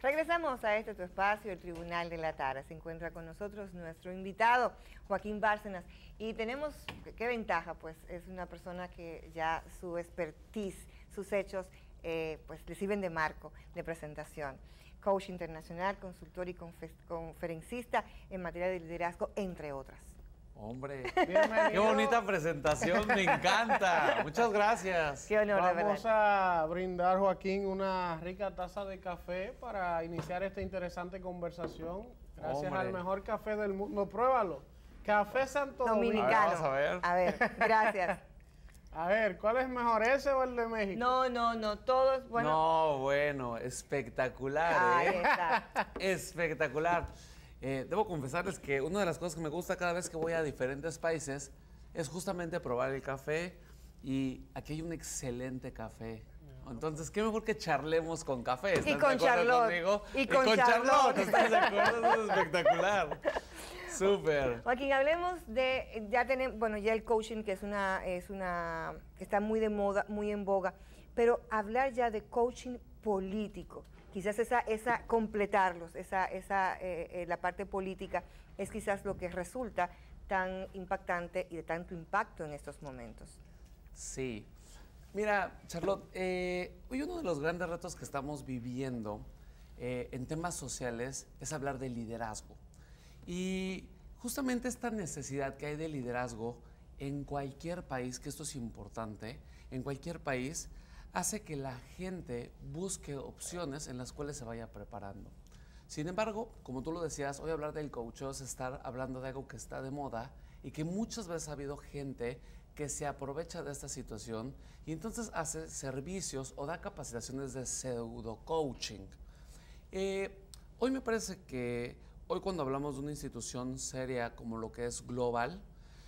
Regresamos a este tu espacio, el Tribunal de la Tara. Se encuentra con nosotros nuestro invitado, Joaquín Bárcenas. Y tenemos, qué ventaja, pues es una persona que ya su expertise, sus hechos, pues le sirven de marco de presentación. Coach internacional, consultor y conferencista en materia de liderazgo, entre otras. Hombre, qué bonita presentación, me encanta. Muchas gracias. Qué honor, de verdad. Vamos a brindar, Joaquín, una rica taza de café para iniciar esta interesante conversación. Gracias al mejor café del mundo. Pruébalo. Café Santo Dominicano. Vamos a ver. A ver, gracias. A ver, ¿cuál es mejor, ese o el de México? No, todos, bueno. No, bueno, espectacular, Ahí está. Espectacular. Debo confesarles que una de las cosas que me gusta cada vez que voy a diferentes países es justamente probar el café, y aquí hay un excelente café. Entonces, qué mejor que charlemos con café. Y con Charlotte. Conmigo? Y con Charlotte. ¿Estás de acuerdo? Eso es espectacular. Súper. Joaquín, hablemos de, ya tenemos, bueno, ya el coaching, que está muy de moda, muy en boga, pero hablar ya de coaching político, quizás completarlos, la parte política es quizás lo que resulta tan impactante y de tanto impacto en estos momentos. Sí. Mira, Charlotte, hoy uno de los grandes retos que estamos viviendo en temas sociales es hablar de liderazgo. Y justamente esta necesidad que hay de liderazgo en cualquier país, que esto es importante, en cualquier país, hace que la gente busque opciones en las cuales se vaya preparando. Sin embargo, como tú lo decías, hoy hablar del coaching es estar hablando de algo que está de moda y que muchas veces ha habido gente que se aprovecha de esta situación y entonces hace servicios o da capacitaciones de pseudo coaching. Hoy me parece que hoy cuando hablamos de una institución seria como lo que es Global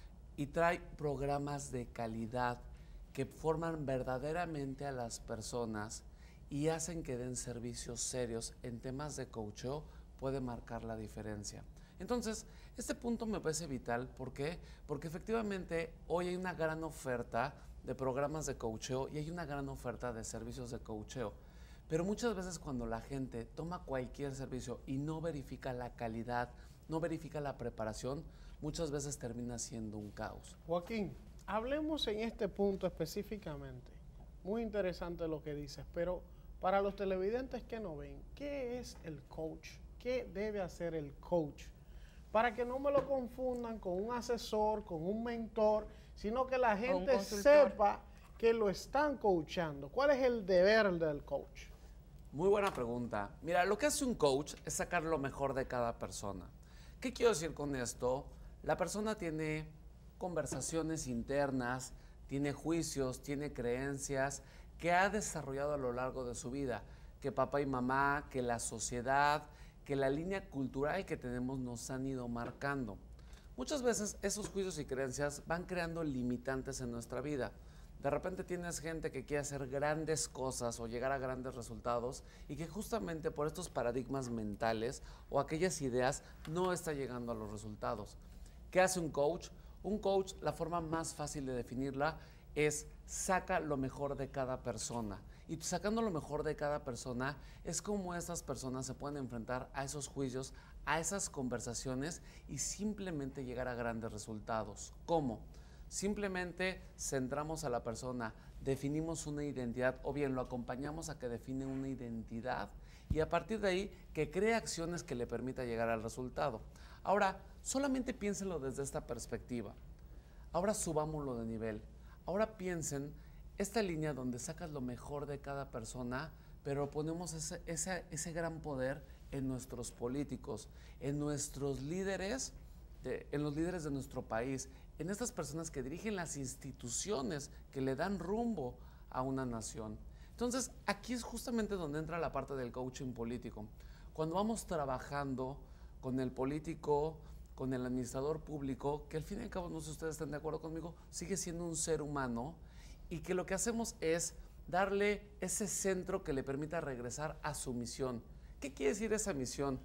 y trae programas de calidad que forman verdaderamente a las personas y hacen que den servicios serios en temas de coaching, puede marcar la diferencia. Entonces, este punto me parece vital. ¿Por qué? Porque efectivamente hoy hay una gran oferta de programas de coaching y hay una gran oferta de servicios de coaching. Pero muchas veces cuando la gente toma cualquier servicio y no verifica la calidad, no verifica la preparación, muchas veces termina siendo un caos. Joaquín, hablemos en este punto específicamente. Muy interesante lo que dices, pero para los televidentes que no ven, ¿qué es el coach? ¿Qué debe hacer el coach? Para que no me lo confundan con un asesor, con un mentor, sino que la gente sepa que lo están coachando. ¿Cuál es el deber del coach? Muy buena pregunta. Mira, lo que hace un coach es sacar lo mejor de cada persona. ¿Qué quiero decir con esto? La persona tiene conversaciones internas, tiene juicios, tiene creencias que ha desarrollado a lo largo de su vida, que papá y mamá, que la sociedad, que la línea cultural que tenemos nos han ido marcando. Muchas veces esos juicios y creencias van creando limitantes en nuestra vida. De repente tienes gente que quiere hacer grandes cosas o llegar a grandes resultados y que justamente por estos paradigmas mentales o aquellas ideas no está llegando a los resultados. ¿Qué hace un coach? Un coach, la forma más fácil de definirla es saca lo mejor de cada persona. Y sacando lo mejor de cada persona es como esas personas se pueden enfrentar a esos juicios, a esas conversaciones y simplemente llegar a grandes resultados. ¿Cómo? Simplemente centramos a la persona, definimos una identidad o bien lo acompañamos a que define una identidad y a partir de ahí que cree acciones que le permita llegar al resultado. Ahora, solamente piénsenlo desde esta perspectiva. Ahora subámoslo de nivel. Ahora piensen esta línea donde sacas lo mejor de cada persona, pero ponemos ese gran poder en nuestros políticos, en nuestros líderes, en los líderes de nuestro país, en estas personas que dirigen las instituciones que le dan rumbo a una nación. Entonces, aquí es justamente donde entra la parte del coaching político. Cuando vamos trabajando con el político, con el administrador público, que al fin y al cabo, no sé si ustedes están de acuerdo conmigo, sigue siendo un ser humano y que lo que hacemos es darle ese centro que le permita regresar a su misión. ¿Qué quiere decir esa misión?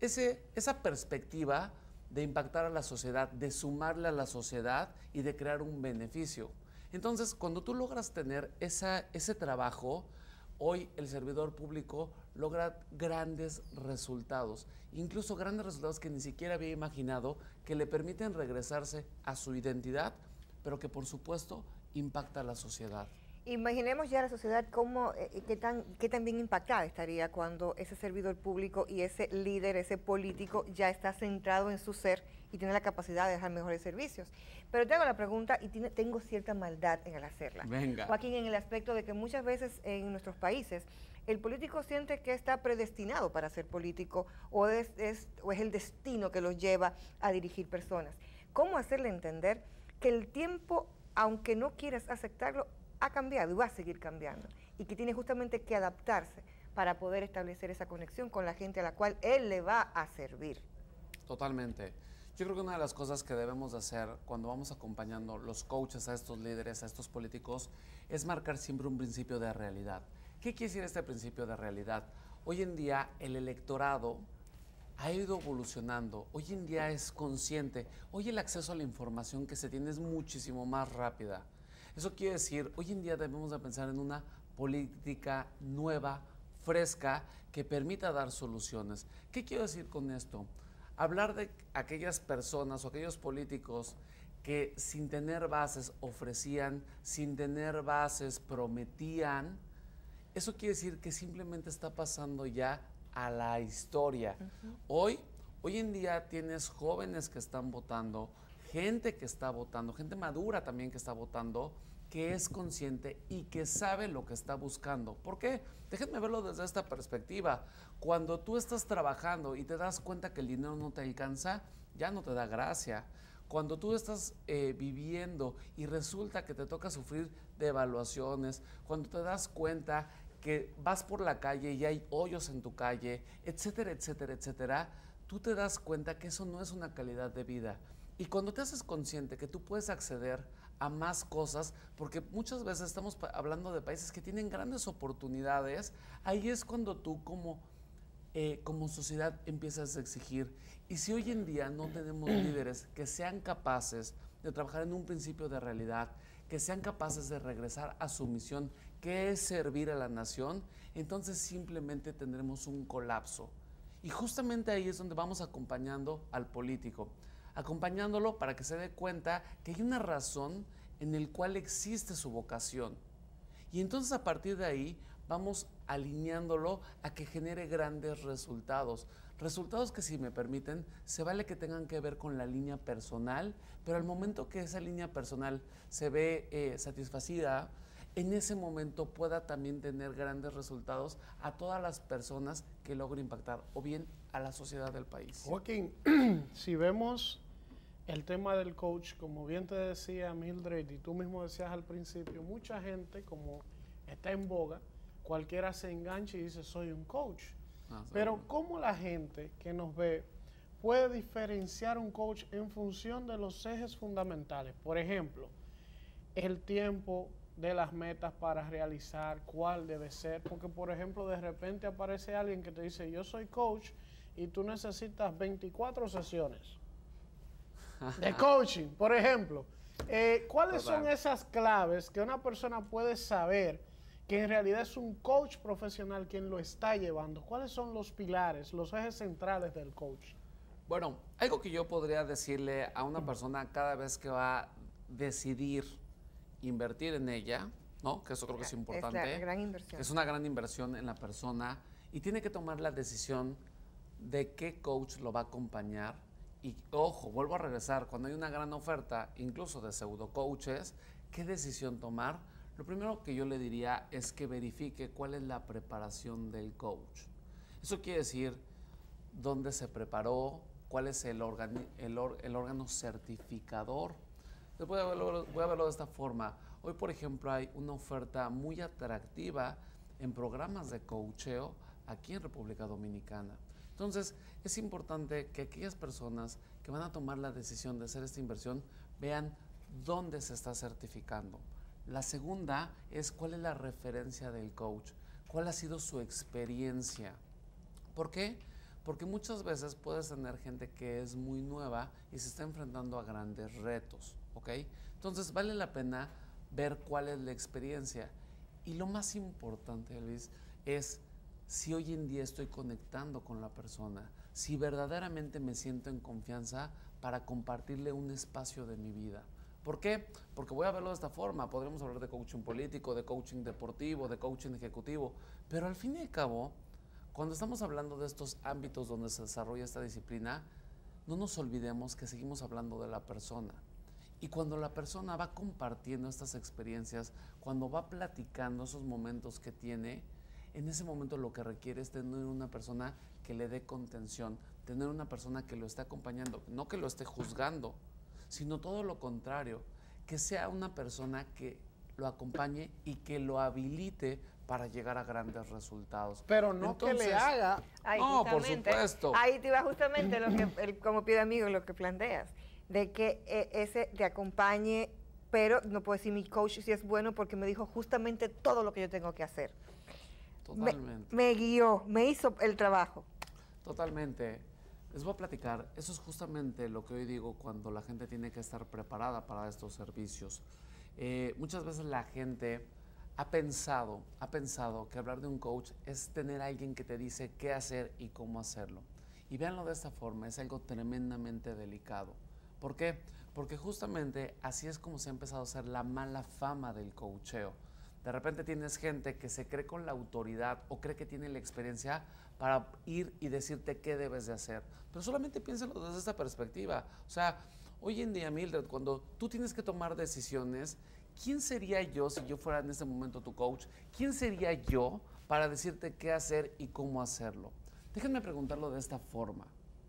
Esa perspectiva de impactar a la sociedad, de sumarle a la sociedad y de crear un beneficio. Entonces, cuando tú logras tener ese trabajo, Hoy el servidor público logra grandes resultados, incluso grandes resultados que ni siquiera había imaginado, que le permiten regresarse a su identidad, pero que por supuesto impacta a la sociedad. Imaginemos ya la sociedad cómo, qué tan bien impactada estaría cuando ese servidor público y ese líder, ese político ya está centrado en su ser y tiene la capacidad de dejar mejores servicios. Pero te hago la pregunta y tengo cierta maldad en el hacerla. Venga. Joaquín, en el aspecto de que muchas veces en nuestros países el político siente que está predestinado para ser político o es el destino que los lleva a dirigir personas. ¿Cómo hacerle entender que el tiempo, aunque no quieras aceptarlo, ha cambiado y va a seguir cambiando, y que tiene justamente que adaptarse para poder establecer esa conexión con la gente a la cual él le va a servir? Totalmente. Yo creo que una de las cosas que debemos de hacer cuando vamos acompañando los coaches a estos líderes, a estos políticos, es marcar siempre un principio de realidad. ¿Qué quiere decir este principio de realidad? Hoy en día el electorado ha ido evolucionando, hoy en día es consciente, hoy el acceso a la información que se tiene es muchísimo más rápida. Eso quiere decir, hoy en día debemos de pensar en una política nueva, fresca, que permita dar soluciones. ¿Qué quiero decir con esto? Hablar de aquellas personas o aquellos políticos que sin tener bases ofrecían, sin tener bases prometían, eso quiere decir que simplemente está pasando ya a la historia. Hoy en día tienes jóvenes que están votando, gente que está votando, gente madura también que está votando, que es consciente y que sabe lo que está buscando. ¿Por qué? Déjenme verlo desde esta perspectiva. Cuando tú estás trabajando y te das cuenta que el dinero no te alcanza, ya no te da gracia. Cuando tú estás viviendo y resulta que te toca sufrir devaluaciones, cuando te das cuenta que vas por la calle y hay hoyos en tu calle, etcétera, etcétera, etcétera, tú te das cuenta que eso no es una calidad de vida. Y cuando te haces consciente que tú puedes acceder a más cosas, porque muchas veces estamos hablando de países que tienen grandes oportunidades, ahí es cuando tú como sociedad empiezas a exigir. Y si hoy en día no tenemos líderes que sean capaces de trabajar en un principio de realidad, que sean capaces de regresar a su misión, que es servir a la nación, entonces simplemente tendremos un colapso. Y justamente ahí es donde vamos acompañando al político, acompañándolo para que se dé cuenta que hay una razón en el cual existe su vocación. Y entonces a partir de ahí vamos alineándolo a que genere grandes resultados. Resultados que, si me permiten, se vale que tengan que ver con la línea personal, pero al momento que esa línea personal se ve satisfacida, en ese momento pueda también tener grandes resultados a todas las personas que logre impactar, o bien a la sociedad del país. Joaquín, si vemos el tema del coach, como bien te decía Mildred, y tú mismo decías al principio, mucha gente, como está en boga, cualquiera se engancha y dice, soy un coach. Pero ¿cómo la gente que nos ve puede diferenciar un coach en función de los ejes fundamentales? Por ejemplo, el tiempo de las metas para realizar, cuál debe ser, porque por ejemplo de repente aparece alguien que te dice, yo soy coach, y tú necesitas 24 sesiones de coaching, por ejemplo. ¿Cuáles son esas claves que una persona puede saber que en realidad es un coach profesional quien lo está llevando? ¿Cuáles son los pilares, los ejes centrales del coach? Bueno, algo que yo podría decirle a una persona cada vez que va a decidir invertir en ella, ¿no? Que eso creo que es importante. Es una gran inversión. Es una gran inversión en la persona y tiene que tomar la decisión de qué coach lo va a acompañar. Y ojo, vuelvo a regresar, cuando hay una gran oferta, incluso de pseudo coaches, ¿qué decisión tomar? Lo primero que yo le diría es que verifique cuál es la preparación del coach. Eso quiere decir dónde se preparó, cuál es el órgano certificador. Voy a verlo de esta forma. Hoy, por ejemplo, hay una oferta muy atractiva en programas de coacheo aquí en República Dominicana. Entonces, es importante que aquellas personas que van a tomar la decisión de hacer esta inversión vean dónde se está certificando. La segunda es cuál es la referencia del coach, cuál ha sido su experiencia. ¿Por qué? Porque muchas veces puedes tener gente que es muy nueva y se está enfrentando a grandes retos, ¿ok? Entonces vale la pena ver cuál es la experiencia Y lo más importante, Luis, es si hoy en día estoy conectando con la persona, si verdaderamente me siento en confianza para compartirle un espacio de mi vida. ¿Por qué? Porque voy a verlo de esta forma. Podríamos hablar de coaching político, de coaching deportivo, de coaching ejecutivo, pero al fin y al cabo, cuando estamos hablando de estos ámbitos donde se desarrolla esta disciplina, no nos olvidemos que seguimos hablando de la persona. Y cuando la persona va compartiendo estas experiencias, cuando va platicando esos momentos que tiene, en ese momento lo que requiere es tener una persona que le dé contención, tener una persona que lo esté acompañando, no que lo esté juzgando, sino todo lo contrario, que sea una persona que lo acompañe y que lo habilite para llegar a grandes resultados. Pero no entonces, que le haga. No, por supuesto. Ahí te va justamente lo que, como pide amigo, lo que planteas, de que ese te acompañe, pero no puedo decir mi coach si es bueno porque me dijo justamente todo lo que yo tengo que hacer. Totalmente. Me guió, me hizo el trabajo. Totalmente. Les voy a platicar, eso es justamente lo que hoy digo cuando la gente tiene que estar preparada para estos servicios. Muchas veces la gente ha pensado que hablar de un coach es tener a alguien que te dice qué hacer y cómo hacerlo. Y véanlo de esta forma, es algo tremendamente delicado. ¿Por qué? Porque justamente así es como se ha empezado a hacer la mala fama del coacheo. De repente tienes gente que se cree con la autoridad o cree que tiene la experiencia para ir y decirte qué debes de hacer. Pero solamente piénsalo desde esta perspectiva. O sea, hoy en día, Mildred, cuando tú tienes que tomar decisiones, ¿quién sería yo si yo fuera en este momento tu coach? ¿Quién sería yo para decirte qué hacer y cómo hacerlo? Déjenme preguntarlo de esta forma.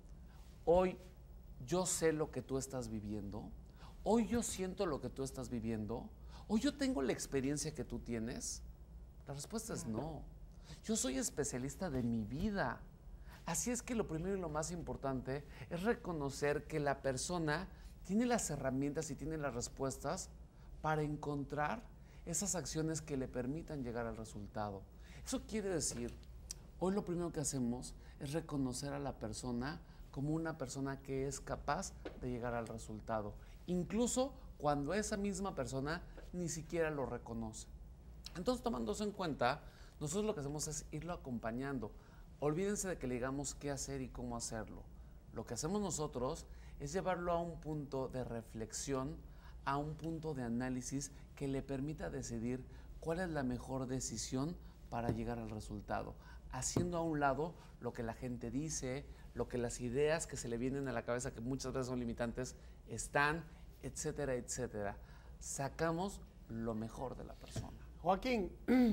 Hoy yo sé lo que tú estás viviendo. Hoy yo siento lo que tú estás viviendo. Hoy yo tengo la experiencia que tú tienes. La respuesta es no. Yo soy especialista de mi vida. Así es que lo primero y lo más importante es reconocer que la persona tiene las herramientas y tiene las respuestas para encontrar esas acciones que le permitan llegar al resultado. Eso quiere decir, hoy lo primero que hacemos es reconocer a la persona como una persona que es capaz de llegar al resultado, incluso cuando esa misma persona ni siquiera lo reconoce. Entonces, tomando eso en cuenta, nosotros lo que hacemos es irlo acompañando. Olvídense de que le digamos qué hacer y cómo hacerlo. Lo que hacemos nosotros es llevarlo a un punto de reflexión, a un punto de análisis que le permita decidir cuál es la mejor decisión para llegar al resultado, haciendo a un lado lo que la gente dice, lo que las ideas que se le vienen a la cabeza, que muchas veces son limitantes, están, etcétera, etcétera. Sacamos lo mejor de la persona. Joaquín,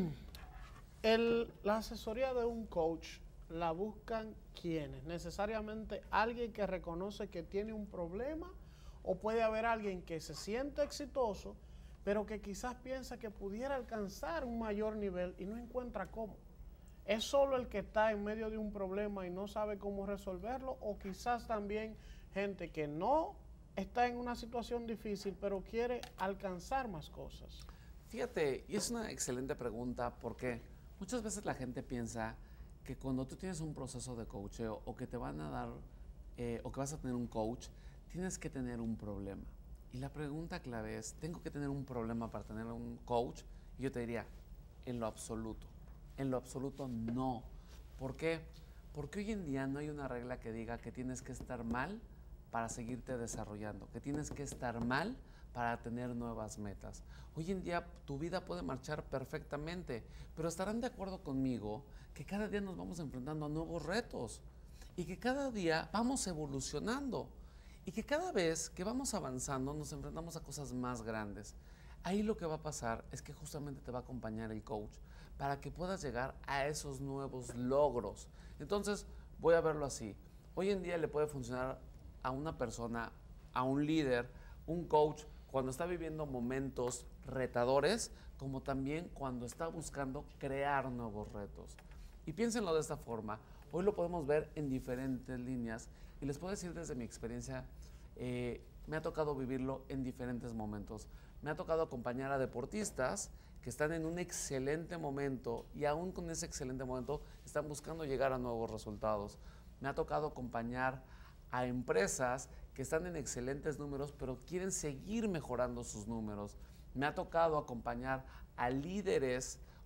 la asesoría de un coach la buscan ¿quiénes? ¿Necesariamente alguien que reconoce que tiene un problema? ¿O puede haber alguien que se siente exitoso, pero que quizás piensa que pudiera alcanzar un mayor nivel y no encuentra cómo? ¿Es solo el que está en medio de un problema y no sabe cómo resolverlo? ¿O quizás también gente que no está en una situación difícil, pero quiere alcanzar más cosas? Fíjate, y es una excelente pregunta porque muchas veces la gente piensa que cuando tú tienes un proceso de coacheo o que te van a dar o que vas a tener un coach, tienes que tener un problema. Y la pregunta clave es, ¿tengo que tener un problema para tener un coach? Y yo te diría, en lo absoluto. En lo absoluto no. ¿Por qué? Porque hoy en día no hay una regla que diga que tienes que estar mal para seguirte desarrollando, que tienes que estar mal para tener nuevas metas. Hoy en día tu vida puede marchar perfectamente, pero estarán de acuerdo conmigo que cada día nos vamos enfrentando a nuevos retos y que cada día vamos evolucionando y que cada vez que vamos avanzando nos enfrentamos a cosas más grandes. Ahí lo que va a pasar es que justamente te va a acompañar el coach para que puedas llegar a esos nuevos logros. Entonces, voy a verlo así. Hoy en día le puede funcionar a una persona, a un líder, un coach, cuando está viviendo momentos retadores, como también cuando está buscando crear nuevos retos. Y piénsenlo de esta forma. Hoy lo podemos ver en diferentes líneas y les puedo decir desde mi experiencia, me ha tocado vivirlo en diferentes momentos. Me ha tocado acompañar a deportistas que están en un excelente momento y aún con ese excelente momento están buscando llegar a nuevos resultados. Me ha tocado acompañar a empresas que están en excelentes números pero quieren seguir mejorando sus números. Me ha tocado acompañar a líderes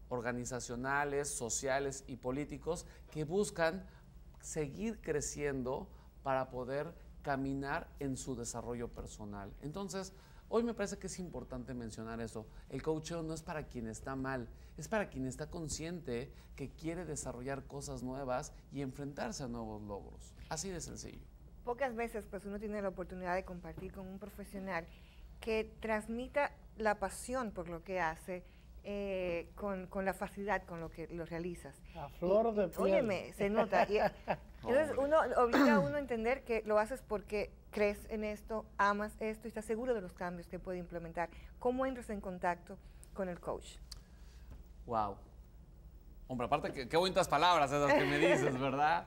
organizacionales, sociales y políticos que buscan seguir creciendo para poder caminar en su desarrollo personal. Entonces, hoy me parece que es importante mencionar eso. El coacheo no es para quien está mal, es para quien está consciente que quiere desarrollar cosas nuevas y enfrentarse a nuevos logros. Así de sencillo. Pocas veces pues uno tiene la oportunidad de compartir con un profesional que transmita la pasión por lo que hace, con la facilidad con lo que lo realizas. A flor de piel. Óyeme, se nota. Entonces uno obliga a uno a entender que lo haces porque crees en esto, amas esto y estás seguro de los cambios que puede implementar. ¿Cómo entras en contacto con el coach? Wow. Hombre, aparte, qué bonitas palabras esas que me dices, ¿verdad?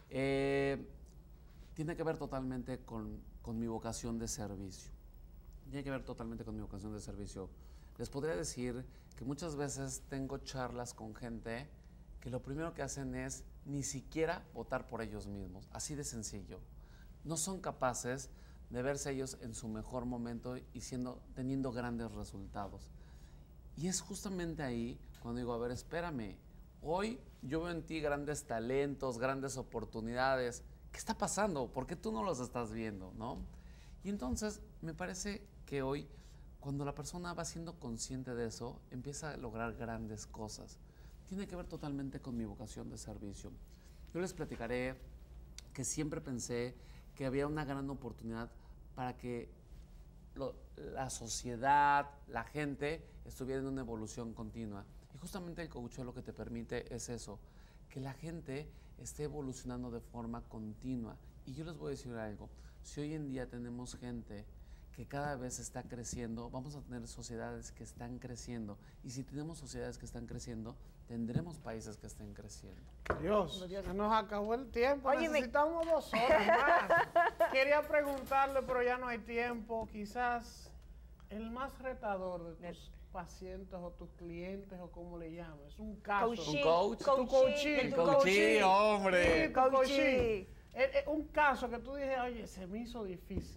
Tiene que ver totalmente con mi vocación de servicio. Tiene que ver totalmente con mi vocación de servicio. Les podría decir que muchas veces tengo charlas con gente que lo primero que hacen es ni siquiera votar por ellos mismos. Así de sencillo. No son capaces de verse ellos en su mejor momento y teniendo grandes resultados. Y es justamente ahí cuando digo, a ver, espérame, hoy yo veo en ti grandes talentos, grandes oportunidades. ¿Qué está pasando? ¿Por qué tú no los estás viendo, no? Y entonces me parece que hoy, cuando la persona va siendo consciente de eso, empieza a lograr grandes cosas. Tiene que ver totalmente con mi vocación de servicio. Yo les platicaré que siempre pensé que había una gran oportunidad para que la sociedad, la gente, estuviera en una evolución continua. Y justamente el coaching lo que te permite es eso, que la gente esté evolucionando de forma continua. Y yo les voy a decir algo, si hoy en día tenemos gente que cada vez está creciendo, vamos a tener sociedades que están creciendo. Y si tenemos sociedades que están creciendo, tendremos países que estén creciendo. Dios, se nos acabó el tiempo. Oye, necesitamos 2 horas más. Quería preguntarle, pero ya no hay tiempo. Quizás el más retador de tus pacientes o tus clientes o como le llames. Un caso. ¿Un coach? Tu coaching. Tu coaching, hombre. Sí, tu coaching. Un caso que tú dices, oye, se me hizo difícil.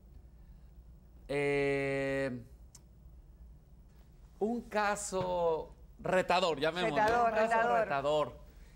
Un caso retador, llamémoslo. Un caso retador.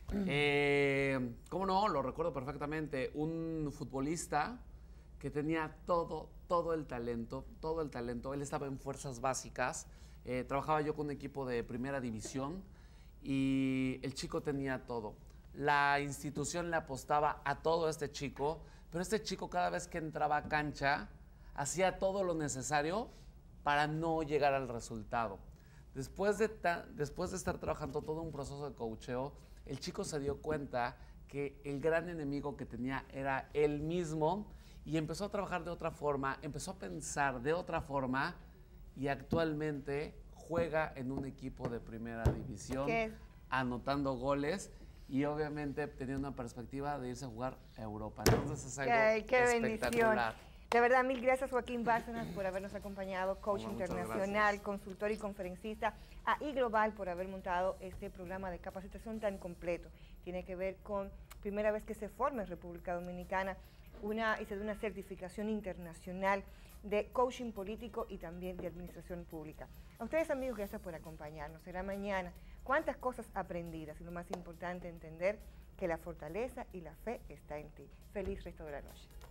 ¿Cómo no? Lo recuerdo perfectamente. Un futbolista que tenía todo el talento. Él estaba en fuerzas básicas. Trabajaba yo con un equipo de primera división y el chico tenía todo. La institución le apostaba a todo este chico, pero este chico cada vez que entraba a cancha hacía todo lo necesario para no llegar al resultado. Después de estar trabajando todo un proceso de coacheo, el chico se dio cuenta que el gran enemigo que tenía era él mismo y empezó a trabajar de otra forma, empezó a pensar de otra forma y actualmente juega en un equipo de primera división, anotando goles y obviamente teniendo una perspectiva de irse a jugar a Europa. Entonces es algo espectacular. Bendición. De verdad, mil gracias Joaquín Bárcenas por habernos acompañado, coach internacional, consultor y conferencista, a iGlobal por haber montado este programa de capacitación tan completo. Tiene que ver con primera vez que se forma en República Dominicana y se da una certificación internacional de coaching político y también de administración pública. A ustedes amigos, gracias por acompañarnos. Será mañana. Cuántas cosas aprendidas y lo más importante, entender que la fortaleza y la fe está en ti. Feliz resto de la noche.